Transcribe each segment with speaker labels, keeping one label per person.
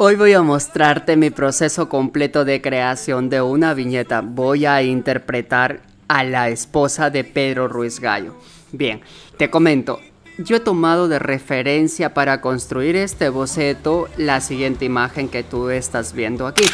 Speaker 1: Hoy voy a mostrarte mi proceso completo de creación de una viñeta. Voy a interpretar a la esposa de Pedro Ruiz Gallo. Bien, te comento. Yo he tomado de referencia para construir este boceto la siguiente imagen que tú estás viendo aquí.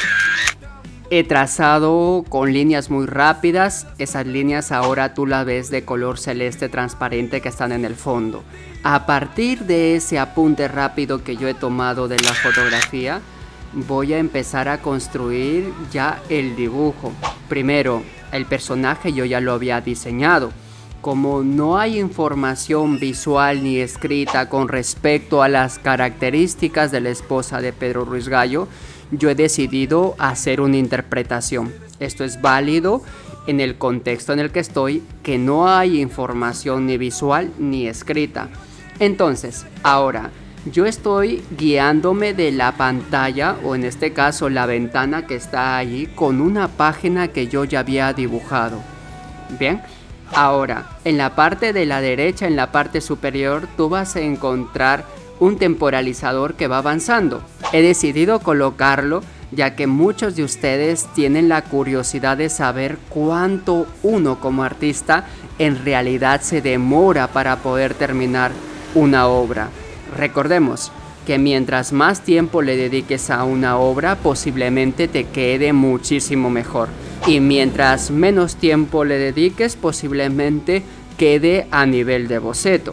Speaker 1: He trazado con líneas muy rápidas. Esas líneas ahora tú las ves de color celeste transparente que están en el fondo. A partir de ese apunte rápido que yo he tomado de la fotografía, voy a empezar a construir ya el dibujo. Primero, el personaje yo ya lo había diseñado. Como no hay información visual ni escrita con respecto a las características de la esposa de Pedro Ruiz Gallo, yo he decidido hacer una interpretación. Esto es válido en el contexto en el que estoy, que no hay información ni visual ni escrita. Entonces, ahora, yo estoy guiándome de la pantalla, o en este caso la ventana que está allí, con una página que yo ya había dibujado. Bien. Ahora, en la parte de la derecha, en la parte superior, tú vas a encontrar un temporalizador que va avanzando. He decidido colocarlo ya que muchos de ustedes tienen la curiosidad de saber cuánto uno como artista en realidad se demora para poder terminar una obra. Recordemos que mientras más tiempo le dediques a una obra, posiblemente te quede muchísimo mejor. Y mientras menos tiempo le dediques, posiblemente quede a nivel de boceto.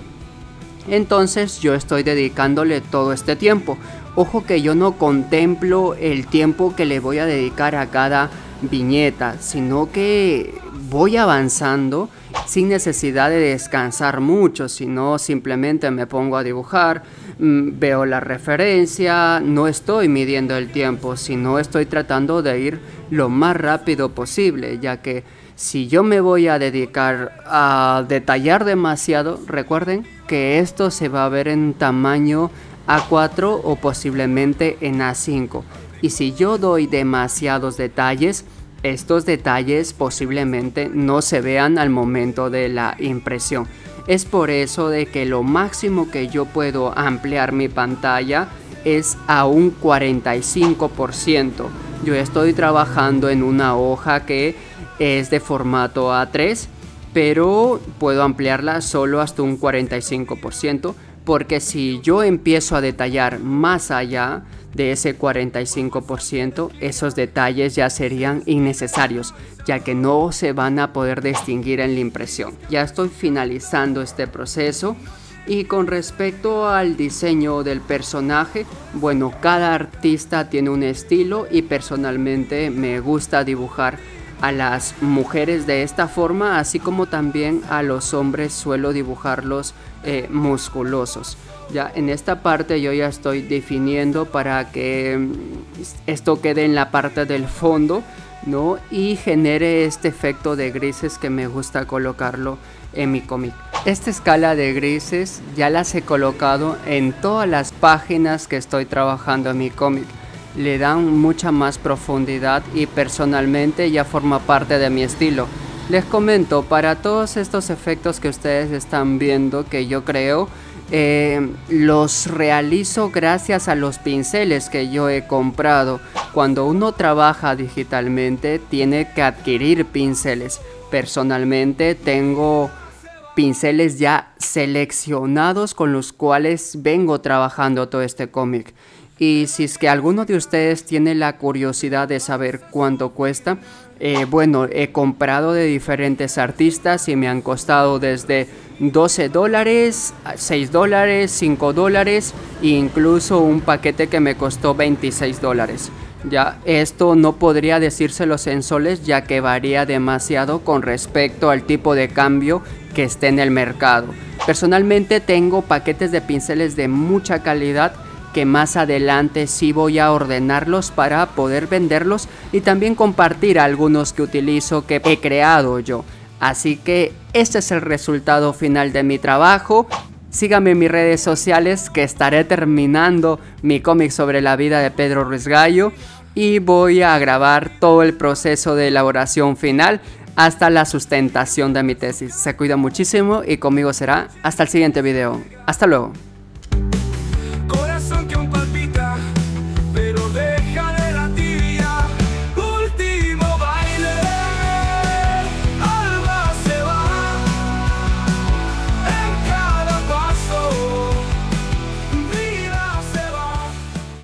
Speaker 1: Entonces yo estoy dedicándole todo este tiempo. Ojo que yo no contemplo el tiempo que le voy a dedicar a cada viñeta, sino que voy avanzando sin necesidad de descansar mucho, sino simplemente me pongo a dibujar, veo la referencia, no estoy midiendo el tiempo, sino estoy tratando de ir lo más rápido posible, ya que si yo me voy a dedicar a detallar demasiado, recuerden que esto se va a ver en tamaño A4 o posiblemente en A5, y si yo doy demasiados detalles, estos detalles posiblemente no se vean al momento de la impresión. Es por eso de que lo máximo que yo puedo ampliar mi pantalla es a un 45%. Yo estoy trabajando en una hoja que es de formato A3, pero puedo ampliarla solo hasta un 45%, porque si yo empiezo a detallar más allá de ese 45%, esos detalles ya serían innecesarios, ya que no se van a poder distinguir en la impresión. Ya estoy finalizando este proceso. Y con respecto al diseño del personaje, bueno, cada artista tiene un estilo y personalmente me gusta dibujar a las mujeres de esta forma, así como también a los hombres suelo dibujarlos musculosos. Ya en esta parte yo ya estoy definiendo para que esto quede en la parte del fondo, ¿no? Y genere este efecto de grises que me gusta colocarlo en mi cómic. Esta escala de grises ya las he colocado en todas las páginas que estoy trabajando en mi cómic. Le dan mucha más profundidad y personalmente ya forma parte de mi estilo. Les comento, para todos estos efectos que ustedes están viendo que yo creo, los realizo gracias a los pinceles que yo he comprado. Cuando uno trabaja digitalmente tiene que adquirir pinceles. Personalmente tengo pinceles ya seleccionados con los cuales vengo trabajando todo este cómic. Y si es que alguno de ustedes tiene la curiosidad de saber cuánto cuesta, bueno, he comprado de diferentes artistas y me han costado desde $12, $6, $5 e incluso un paquete que me costó $26. Ya, esto no podría decírselos en soles, ya que varía demasiado con respecto al tipo de cambio que esté en el mercado. Personalmente tengo paquetes de pinceles de mucha calidad que más adelante sí voy a ordenarlos para poder venderlos y también compartir algunos que utilizo que he creado yo. Así que este es el resultado final de mi trabajo. Síganme en mis redes sociales que estaré terminando mi cómic sobre la vida de Pedro Ruiz Gallo y voy a grabar todo el proceso de elaboración final hasta la sustentación de mi tesis. Se cuida muchísimo y conmigo será hasta el siguiente video. Hasta luego.